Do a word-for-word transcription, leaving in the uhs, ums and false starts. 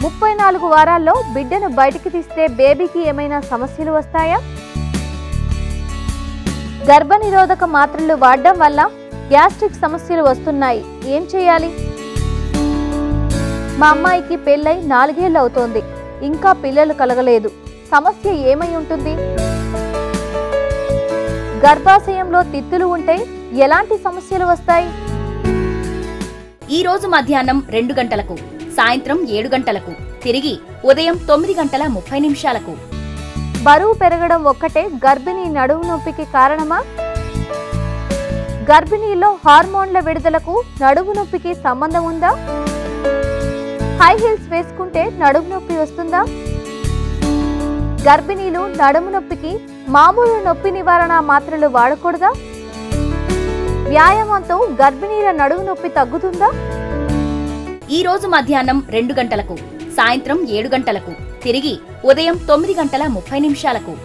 ముప్పై నాలుగు వారాల్లో బిడ్డను బయటికి తీస్తే బేబీకి ఏమైనా సమస్యలు వస్తాయా? గర్భనిరోధక మాత్రలు వాడడం వల్ల గ్యాస్ట్రిక్ సమస్యలు వస్తున్నాయి, ఏం చేయాలి? మా అమ్మాయికి పెళ్ళై నాలుగేళ్లు అవుతోంది, ఇంకా పిల్లలు కలగలేదు, సమస్య ఏమై ఉంటుంది? గర్భాశయంలో తిత్తులు ఉంటే ఎలాంటి సమస్యలు వస్తాయి? ఈ రోజు మధ్యాహ్నం రెండు గంటలకు, సాయంత్రం ఏడు గంటలకు, తిరిగి ఉదయం తొమ్మిది గంటల ముప్పై నిమిషాలకు. బరువు పెరగడం ఒక్కటే గర్భిణీ నడుము నొప్పికి కారణమా? గర్భిణీలో హార్మోన్ల విడుదలకు నడుము నొప్పికి సంబంధం ఉందా? హై హీల్స్ వేసుకుంటే నడుము నొప్పి వస్తుందా? గర్భిణీలు నడుము నొప్పికి మామూలు నొప్పి నివారణ మాత్రలు వాడకూడదా? వ్యాయామంతో గర్భిణీల నడుము నొప్పి తగ్గుతుందా? ఈ రోజు మధ్యాహ్నం రెండు గంటలకు, సాయంత్రం ఏడు గంటలకు, తిరిగి ఉదయం తొమ్మిది గంటల ముప్పై నిమిషాలకు.